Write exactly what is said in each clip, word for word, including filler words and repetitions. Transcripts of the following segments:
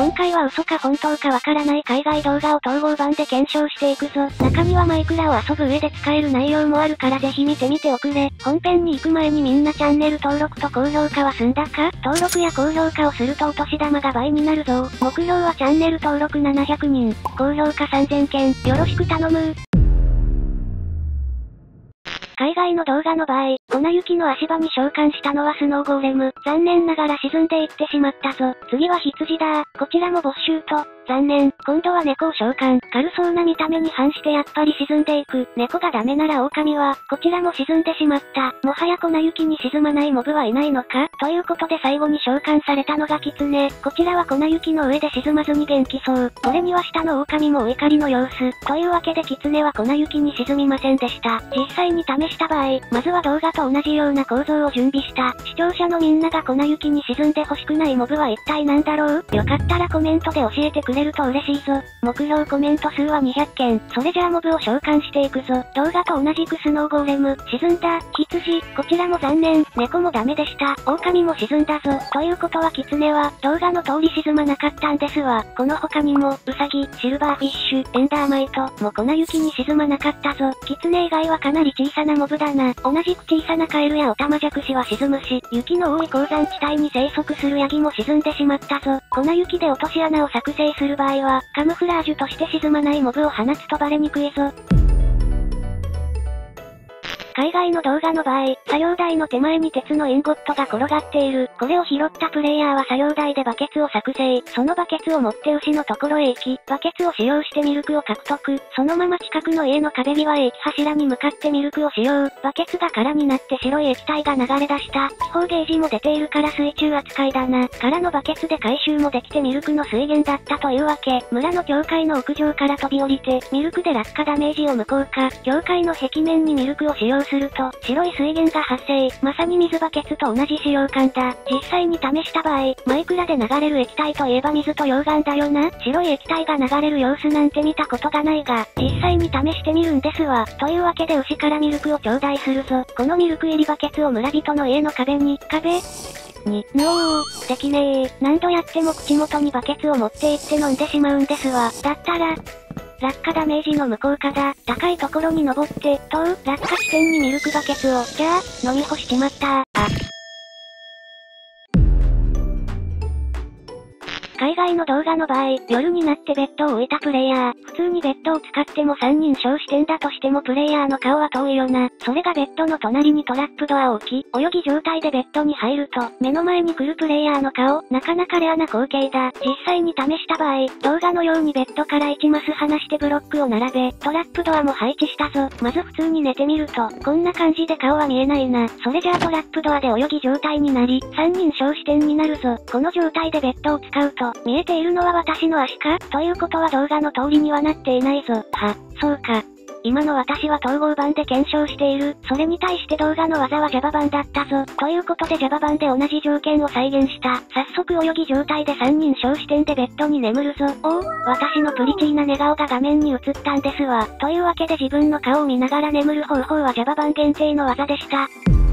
今回は嘘か本当かわからない海外動画を統合版で検証していくぞ。中にはマイクラを遊ぶ上で使える内容もあるからぜひ見てみておくれ。本編に行く前にみんなチャンネル登録と高評価は済んだか？登録や高評価をするとお年玉が倍になるぞ。目標はチャンネル登録ななひゃくにん、高評価さんぜんけん、よろしく頼む。海外の動画の場合、粉雪の足場に召喚したのはスノーゴーレム。残念ながら沈んでいってしまったぞ。次は羊だ。こちらもボッシュート。残念。今度は猫を召喚。軽そうな見た目に反してやっぱり沈んでいく。猫がダメなら狼は、こちらも沈んでしまった。もはや粉雪に沈まないモブはいないのか？ということで最後に召喚されたのがキツネ。こちらは粉雪の上で沈まずに元気そう。これには下の狼もお怒りの様子。というわけでキツネは粉雪に沈みませんでした。実際に試した場合、まずは動画と同じような構造を準備した。視聴者のみんなが粉雪に沈んで欲しくないモブは一体なんだろう？よかったらコメントで教えてくれると嬉しいぞ。目標コメント数はにひゃっけん。それじゃあモブを召喚していくぞ。動画と同じくスノーゴーレム。沈んだ。羊。こちらも残念。猫もダメでした。狼も沈んだぞ。ということはキツネは、動画の通り沈まなかったんですわ。この他にも、ウサギ、シルバーフィッシュ、エンダーマイト、も粉雪に沈まなかったぞ。キツネ以外はかなり小さなモブだな。同じく小さなカエルやオタマジャクシは沈むし、雪の多い鉱山地帯に生息するヤギも沈んでしまったぞ。粉雪で落とし穴を作成する場合は、カムフラージュとして沈まないモブを放つとバレにくいぞ。海外の動画の場合、作業台の手前に鉄のインゴットが転がっている。これを拾ったプレイヤーは作業台でバケツを作成。そのバケツを持って牛のところへ行き、バケツを使用してミルクを獲得。そのまま近くの家の壁際へ行き柱に向かってミルクを使用。バケツが空になって白い液体が流れ出した。気泡ゲージも出ているから水中扱いだな。空のバケツで回収もできてミルクの水源だったというわけ。村の教会の屋上から飛び降りて、ミルクで落下ダメージを無効化。教会の壁面にミルクを使用すると、白い水源が発生。まさに水バケツと同じ使用感だ。実際に試した場合、マイクラで流れる液体といえば水と溶岩だよな。白い液体が流れる様子なんて見たことがないが、実際に試してみるんですわ。というわけで牛からミルクを頂戴するぞ。このミルク入りバケツを村人の家の壁に、壁に、ぬおー、できねー。何度やっても口元にバケツを持って行って飲んでしまうんですわ。だったら、落下ダメージの無効化だ。高いところに登って、とう、落下地点にミルクバケツを。じゃあ、飲み干しちまったー。あ。海外の動画の場合、夜になってベッドを置いたプレイヤー。普通にベッドを使ってもさんにん称視点だとしてもプレイヤーの顔は遠いよな。それがベッドの隣にトラップドアを置き、泳ぎ状態でベッドに入ると、目の前に来るプレイヤーの顔、なかなかレアな光景だ。実際に試した場合、動画のようにベッドからいちマス離してブロックを並べ、トラップドアも配置したぞ。まず普通に寝てみると、こんな感じで顔は見えないな。それじゃあトラップドアで泳ぎ状態になり、さんにん称視点になるぞ。この状態でベッドを使うと、見えているのは私の足か？ということは動画の通りにはなっていないぞ。は、そうか。今の私は統合版で検証している。それに対して動画の技は Java 版だったぞ。ということで Java 版で同じ条件を再現した。早速泳ぎ状態でさんにん称視点でベッドに眠るぞ。おお、私のプリチーな寝顔が画面に映ったんですわ。というわけで自分の顔を見ながら眠る方法は Java 版限定の技でした。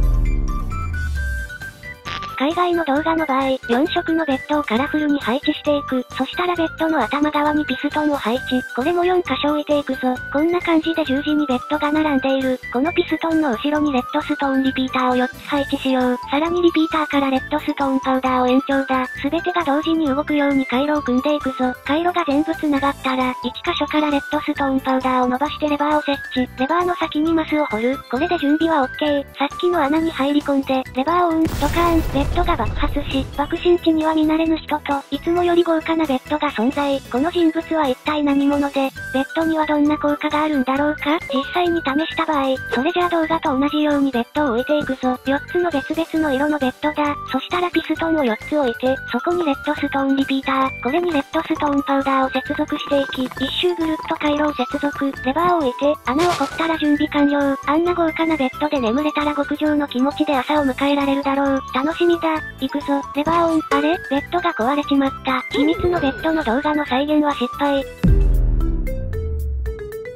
海外の動画の場合、よん色のベッドをカラフルに配置していく。そしたらベッドの頭側にピストンを配置。これもよん箇所置いていくぞ。こんな感じで十字にベッドが並んでいる。このピストンの後ろにレッドストーンリピーターをよっつ配置しよう。さらにリピーターからレッドストーンパウダーを延長だ。すべてが同時に動くように回路を組んでいくぞ。回路が全部繋がったら、いち箇所からレッドストーンパウダーを伸ばしてレバーを設置。レバーの先にマスを掘る。これで準備は OK。さっきの穴に入り込んで、レバーをオン、ドカーン、ベッドが爆発し、爆心地には見慣れぬ人と、いつもより豪華なベッドが存在。この人物は一体何者で、ベッドにはどんな効果があるんだろうか？実際に試した場合、それじゃあ動画と同じようにベッドを置いていくぞ。よっつの別々の色のベッドだ。そしたらピストンをよっつ置いて、そこにレッドストーンリピーター。これにレッドストーンパウダーを接続していき、一周ぐるっと回路を接続。レバーを置いて、穴を掘ったら準備完了。あんな豪華なベッドで眠れたら極上の気持ちで朝を迎えられるだろう。楽しみだ。行くぞ。レバーオン。あれ？ベッドが壊れちまった。秘密のベッドの動画の再現は失敗。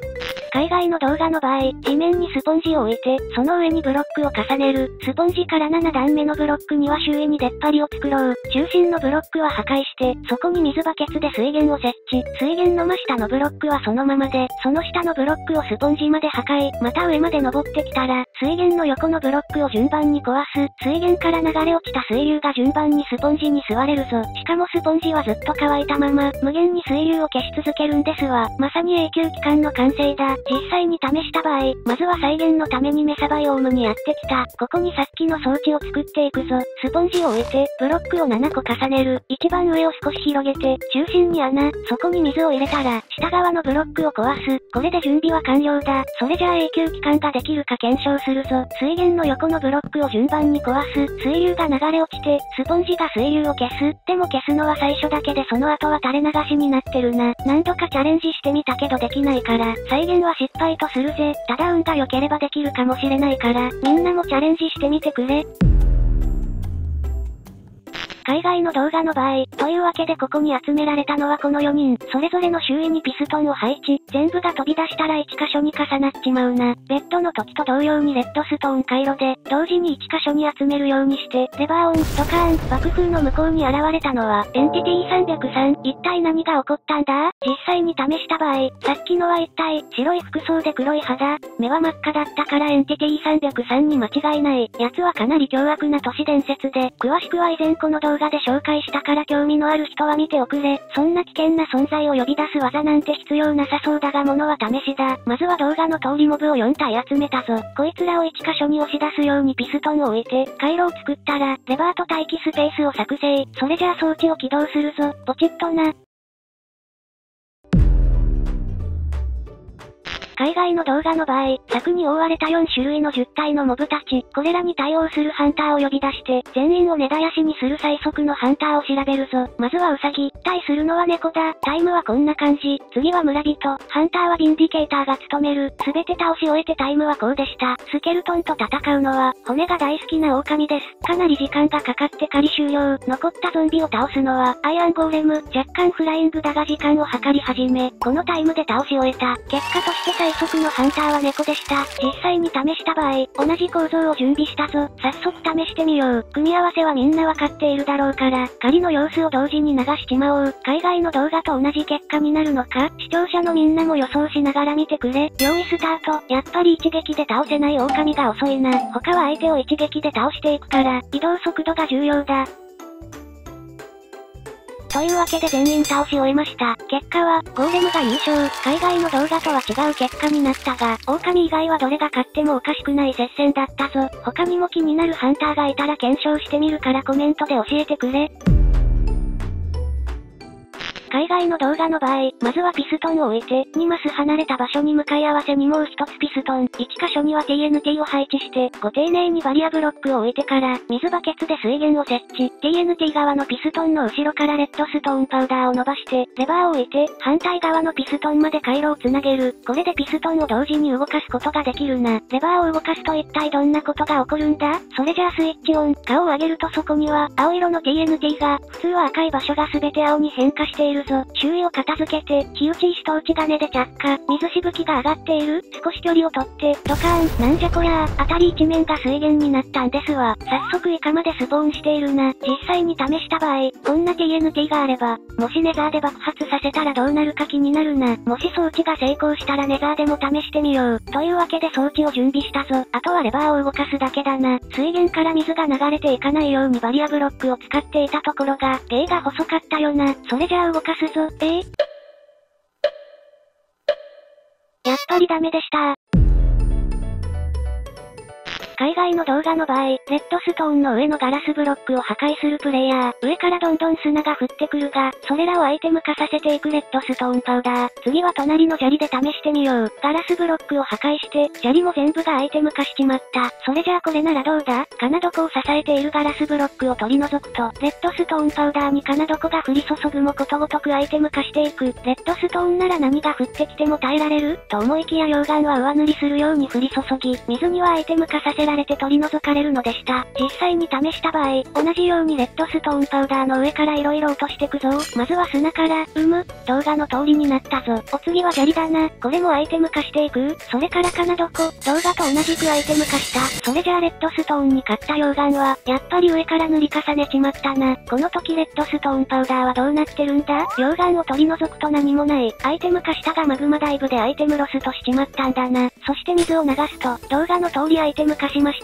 海外の動画の場合、地面にスポンジを置いて、その上にブロックを重ねる。スポンジからなな段目のブロックには周囲に出っ張りを作ろう。中心のブロックは破壊して、そこに水バケツで水源を設置。水源の真下のブロックはそのままで、その下のブロックをスポンジまで破壊。また上まで登ってきたら、水源の横のブロックを順番に壊す。水源から流れ落ちた水流が順番にスポンジに吸われるぞ。しかもスポンジはずっと乾いたまま、無限に水流を消し続けるんですわ。まさに永久期間の完成だ。実際に試した場合、まずは再現のためにメサバイオームにやってきた。ここにさっきの装置を作っていくぞ。スポンジを置いて、ブロックをななこ重ねる。一番上を少し広げて、中心に穴、そこに水を入れたら、下側のブロックを壊す。これで準備は完了だ。それじゃあ永久期間ができるか検証するぞ。水源の横のブロックを順番に壊す。水流が流れ落ちて、スポンジが水流を消す。でも消すのは最初だけでその後は垂れ流しになってるな。何度かチャレンジしてみたけどできないから、再現は失敗とするぜ。ただ運が良ければできるかもしれないから、みんなもチャレンジしてみてくれ。海外の動画の場合、というわけでここに集められたのはこのよにん、それぞれの周囲にピストンを配置、全部が飛び出したらいっ箇所に重なっちまうな。ベッドの時と同様にレッドストーン回路で、同時にいっ箇所に集めるようにして、レバーオン、ドカーン、爆風の向こうに現れたのは、エンティティさんびゃくさん、一体何が起こったんだ？実際に試した場合、さっきのは一体、白い服装で黒い肌、目は真っ赤だったからエンティティさんびゃくさんに間違いない。奴はかなり凶悪な都市伝説で、詳しくは以前この動画で紹介したから興味のある人は見ておくれ。そんな危険な存在を呼び出す技なんて必要なさそうだが物は試しだ。まずは動画の通りモブをよん体集めたぞ。こいつらをいっ箇所に押し出すようにピストンを置いて、回路を作ったら、レバーと待機スペースを作成。それじゃあ装置を起動するぞ。ポチッとな。海外の動画の場合、柵に覆われたよん種類のじゅったいのモブたち、これらに対応するハンターを呼び出して、全員を根絶やしにする最速のハンターを調べるぞ。まずはウサギ、対するのは猫だ。タイムはこんな感じ。次は村人、ハンターはビンディケーターが務める。すべて倒し終えてタイムはこうでした。スケルトンと戦うのは、骨が大好きな狼です。かなり時間がかかって仮終了。残ったゾンビを倒すのは、アイアンゴーレム、若干フライングだが時間を計り始め、このタイムで倒し終えた。結果として最速のハンターは猫でした。実際に試した場合、同じ構造を準備したぞ。早速試してみよう。組み合わせはみんなわかっているだろうから、狩りの様子を同時に流しちまおう。海外の動画と同じ結果になるのか？視聴者のみんなも予想しながら見てくれ。用意スタート。やっぱり一撃で倒せない狼が遅いな。他は相手を一撃で倒していくから、移動速度が重要だ。というわけで全員倒し終えました。結果は、ゴーレムが優勝。海外の動画とは違う結果になったが、狼以外はどれが勝ってもおかしくない接戦だったぞ。他にも気になるハンターがいたら検証してみるからコメントで教えてくれ。海外の動画の場合、まずはピストンを置いて、にマス離れた場所に向かい合わせにもう一つピストン、いち箇所には ティーエヌティー を配置して、ご丁寧にバリアブロックを置いてから、水バケツで水源を設置。ティーエヌティー 側のピストンの後ろからレッドストーンパウダーを伸ばして、レバーを置いて、反対側のピストンまで回路をつなげる。これでピストンを同時に動かすことができるな。レバーを動かすと一体どんなことが起こるんだ？それじゃあスイッチオン。顔を上げるとそこには、青色の ティーエヌティー が、普通は赤い場所が全て青に変化しているぞ。周囲を片付けて、火打ち石と内金で着火。水しぶきが上がっている。少し距離を取って、ドカーン。なんじゃこりゃー。辺り一面が水源になったんですわ。早速イカまでスポーンしているな。実際に試した場合、こんな ティーエヌティー があれば、もしネザーで爆発させたらどうなるか気になるな。もし装置が成功したらネザーでも試してみよう。というわけで装置を準備したぞ。あとはレバーを動かすだけだな。水源から水が流れていかないようにバリアブロックを使っていたところが、芸が細かったよな。それじゃあ動かすぞ。えーやっぱりダメでした。海外の動画の場合、レッドストーンの上のガラスブロックを破壊するプレイヤー、上からどんどん砂が降ってくるが、それらをアイテム化させていくレッドストーンパウダー。次は隣の砂利で試してみよう。ガラスブロックを破壊して、砂利も全部がアイテム化しちまった。それじゃあこれならどうだ？金床を支えているガラスブロックを取り除くと、レッドストーンパウダーに金床が降り注ぐもことごとくアイテム化していく。レッドストーンなら何が降ってきても耐えられると思いきや溶岩は上塗りするように降り注ぎ、水にはアイテム化させられられて取り除かれるのでした。実際に試した場合、同じようにレッドストーンパウダーの上から色々落としてくぞ。まずは砂から、うむ、動画の通りになったぞ。お次は砂利だな。これもアイテム化していく。それからかなどこ、動画と同じくアイテム化した。それじゃあレッドストーンに買った溶岩は、やっぱり上から塗り重ねちまったな。この時レッドストーンパウダーはどうなってるんだ？溶岩を取り除くと何もない。アイテム化したがマグマダイブでアイテムロスとしちまったんだな。そして水を流すと、動画の通りアイテム化しました。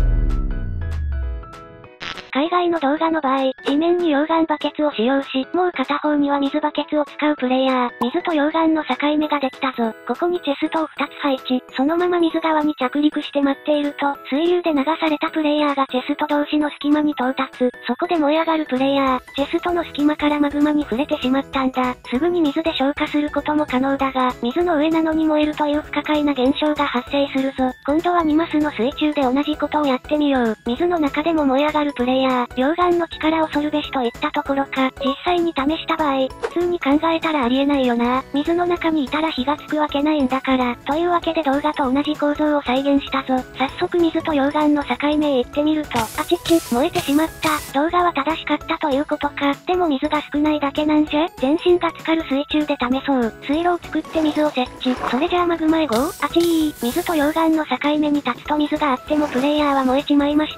海外の動画の場合、地面に溶岩バケツを使用し、もう片方には水バケツを使うプレイヤー。水と溶岩の境目ができたぞ。ここにチェストをふたつ配置。そのまま水側に着陸して待っていると、水流で流されたプレイヤーがチェスト同士の隙間に到達。そこで燃え上がるプレイヤー。チェストの隙間からマグマに触れてしまったんだ。すぐに水で消火することも可能だが、水の上なのに燃えるという不可解な現象が発生するぞ。今度はにマスの水中で同じことをやってみよう。水の中でも燃え上がるプレイヤー。溶岩の力恐るべしといったところか、実際に試した場合、普通に考えたらありえないよな。水の中にいたら火がつくわけないんだから。というわけで動画と同じ構造を再現したぞ。早速水と溶岩の境目へ行ってみると、あちち、燃えてしまった。動画は正しかったということか。でも水が少ないだけなんじゃ。全身が浸かる水中で試そう。水路を作って水を設置。それじゃあマグマへゴー。あちー。水と溶岩の境目に立つと水があってもプレイヤーは燃えちまいました。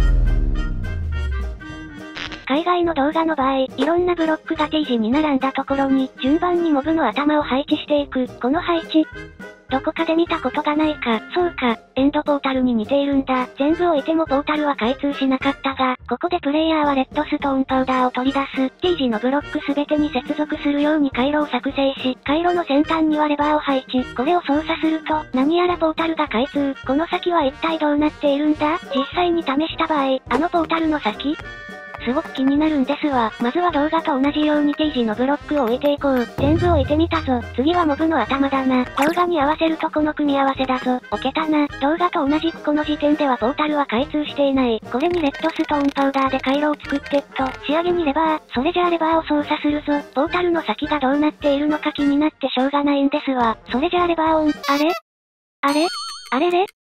海外の動画の場合、いろんなブロックが T 字に並んだところに、順番にモブの頭を配置していく。この配置。どこかで見たことがないか。そうか、エンドポータルに似ているんだ。全部置いてもポータルは開通しなかったが、ここでプレイヤーはレッドストーンパウダーを取り出す。T 字のブロックすべてに接続するように回路を作成し、回路の先端にはレバーを配置。これを操作すると、何やらポータルが開通。この先は一体どうなっているんだ？実際に試した場合、あのポータルの先？すごく気になるんですわ。まずは動画と同じように T 字のブロックを置いていこう。全部置いてみたぞ。次はモブの頭だな。動画に合わせるとこの組み合わせだぞ。置けたな。動画と同じくこの時点ではポータルは開通していない。これにレッドストーンパウダーで回路を作ってっと、仕上げにレバー。それじゃあレバーを操作するぞ。ポータルの先がどうなっているのか気になってしょうがないんですわ。それじゃあレバーオン。あれあれあれれ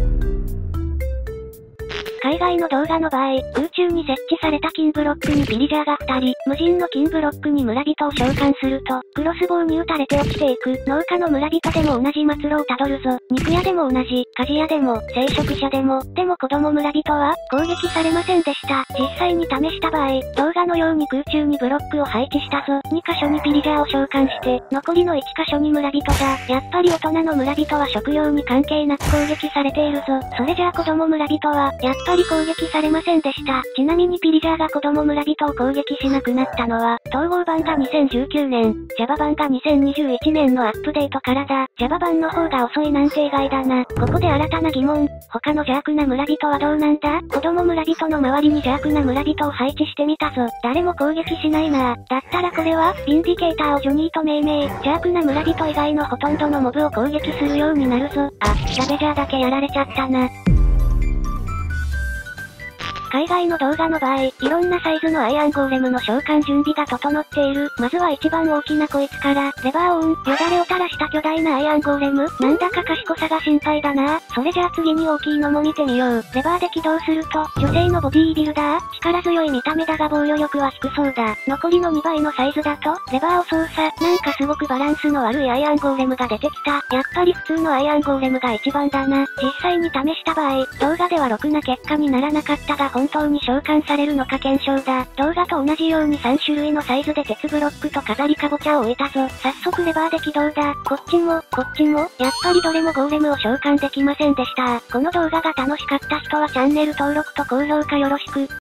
海外の動画の場合、空中に設置された金ブロックにピリジャーがふたり、無人の金ブロックに村人を召喚すると、クロスボウに撃たれて落ちていく。農家の村人でも同じ末路をたどるぞ。肉屋でも同じ、鍛冶屋でも、聖職者でも、でも子供村人は、攻撃されませんでした。実際に試した場合、動画のように空中にブロックを配置したぞ。にかしょにピリジャーを召喚して、残りのいっかしょに村人が、やっぱり大人の村人は食用に関係なく攻撃されているぞ。それじゃあ子供村人は、やっぱり攻撃されませんでした。ちなみにピリジャーが子供村人を攻撃しなくなったのは、統合版がにせんじゅうきゅうねん、Java 版がにせんにじゅういちねんのアップデートからだ。Java 版の方が遅いなんて意外だな。ここで新たな疑問。他の邪悪な村人はどうなんだ？子供村人の周りに邪悪な村人を配置してみたぞ。誰も攻撃しないな。だったらこれは、ビンディケーターをジョニーと命名。邪悪な村人以外のほとんどのモブを攻撃するようになるぞ。あ、ラベジャーだけやられちゃったな。海外の動画の場合、いろんなサイズのアイアンゴーレムの召喚準備が整っている。まずは一番大きなこいつから、レバーオン。よだれを垂らした巨大なアイアンゴーレム。なんだか賢さが心配だな。それじゃあ次に大きいのも見てみよう。レバーで起動すると、女性のボディービルダー。力強い見た目だが防御力は低そうだ。残りのにばいのサイズだと、レバーを操作。なんかすごくバランスの悪いアイアンゴーレムが出てきた。やっぱり普通のアイアンゴーレムが一番だな。実際に試した場合、動画ではろくな結果にならなかったが本当に召喚されるのか検証だ。動画と同じようにさんしゅるいのサイズで鉄ブロックと飾りかぼちゃを置いたぞ。早速レバーで起動だ。こっちも、こっちも、やっぱりどれもゴーレムを召喚できませんでした。この動画が楽しかった人はチャンネル登録と高評価よろしく。